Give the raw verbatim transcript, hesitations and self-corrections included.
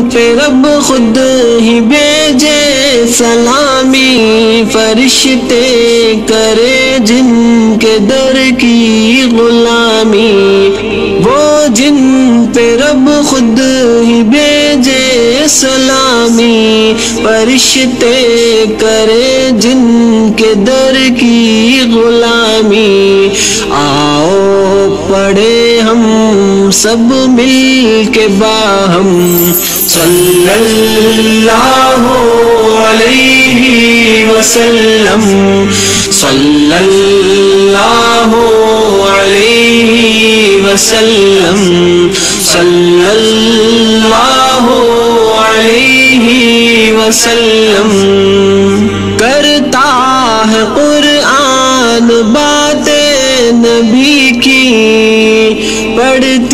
پہ رب خود ہی بھیجے سلامی، فرشتے کرے جن کے در کی غلامی، وہ جن پہ رب خود ہی بھیجے سلامی، فرشتے کرے جن کے در کی غلامی۔ آؤ پڑھے ہم سب مل کے باہم صلی اللہ علیہ وسلم، صلی اللہ علیہ وسلم، صلی اللہ علیہ وسلم۔ کرتا ہے قرآن باتیں نبی کی، پڑھتے